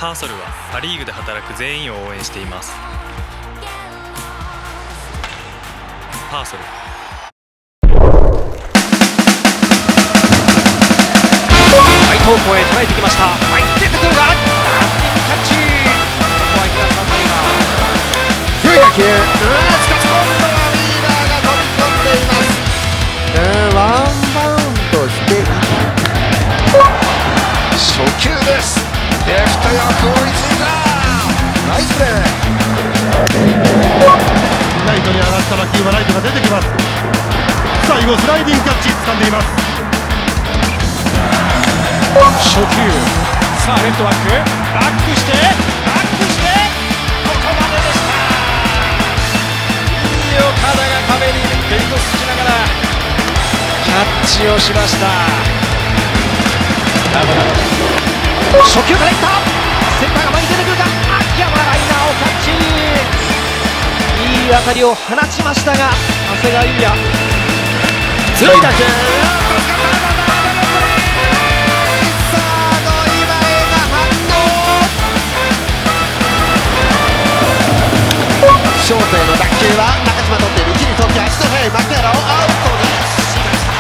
パーソルはパ・リーグで働く全員を応援しています。パーソル。 ライト方向へ捉えてきました。入ってくるがキャッチ。ここは平田大が強い打球。しかし今度はウィーラーが飛び込んでいます。ワンバウンドして初球です。レフトよく追いついた。ナイスプレー。 ライトに上がった打球はライトが出てきます。最後スライディングキャッチ掴んでいます。 初球、さあレフトバック、バックしてここまででした。いい岡田が壁にベルトしながらキャッチをしました。初球からいった。センターが前に出てくるか。秋山ライナーをキャッチ。いい当たりを放ちましたが長谷川裕也強い打球。ショートへの打球は中島取っている。一塁送球、足の速い牧原をアウトにしました。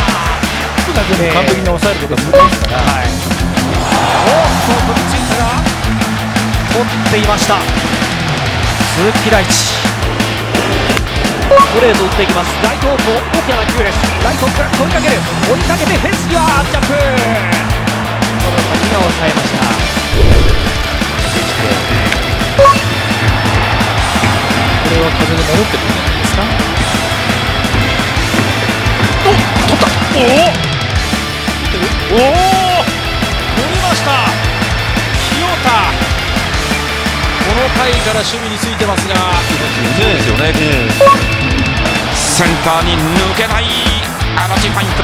完璧に抑えることは難しいですから、 飛びついたが取っていました。鈴木大地ストレート打っていきます。ライト方向、大きな打球です。ライトから追いかける、追いかけてフェンス際ジャンプ。この先が抑えました。これは風で戻ってくるんじゃないですか。取った。取りました。清田この回から守備についてますが、 ですよね。センターに抜けない足立、ファインプレ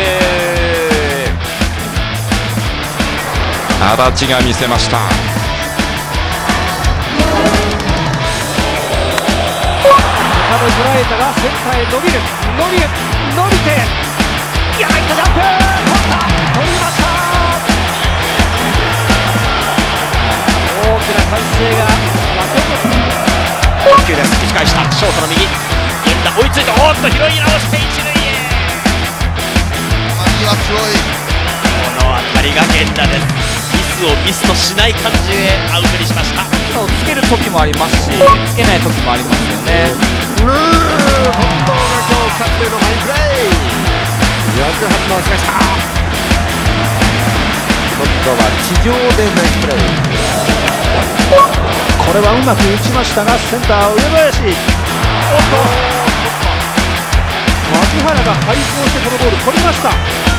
ー。足立が見せました。 捉えたがセンターへ伸びていや、入ったジャンプ。取りました。大きな歓声が1球です。打ち返した。ショートの右源田追いついて、おっと拾い直して一塁へ。強い。この当たりが源田です。ミスをミスとしない感じでアウトにしました。 つける時もありますし、つけない時もありますよね。 本当が今日2つ目のファインプレー。よく反応しました。今度は地上でナイスプレー。これはうまく打ちましたが、センター上林。牧原が背走してこのボール取りました。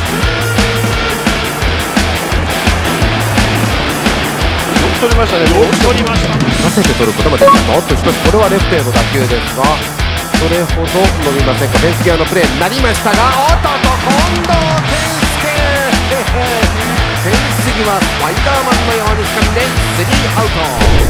取りましたね。取りました。させて取ることもできました。おっと、しかしこれはレフトへの打球ですが、それほど伸びませんか。フェンス際のプレーになりましたが、おっと近藤健介フェンス際スパイダーマンのように掴んでスリーアウト。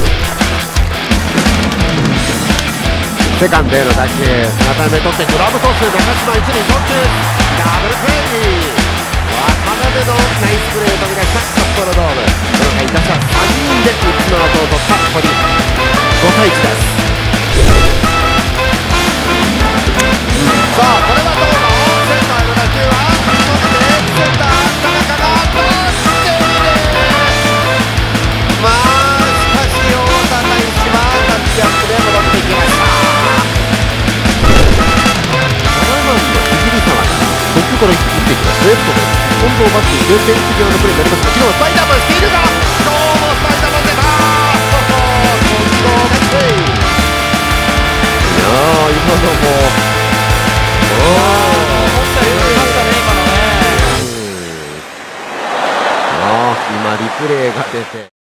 セカンドへの打球、渡辺取ってグラブトス、中島一塁送球、ダブルプレー。渡辺のナイスプレー飛び出した札幌ドーム。この回打者3人で3つのアウトを取った堀。5対1です。さあこれはどうだ。センターへの打球は伸びてセンター田中が取っている。しかし太田大地はタッチアップで戻ってきました。7番の藤井様が途中から打っていきます。レフトで近藤バックにフェンス際のプレーになりますが、昨日はスパイダーマンしているが、今日もスパイダーマン出た。近藤がプレー。いやー、今のも今リプレイが出て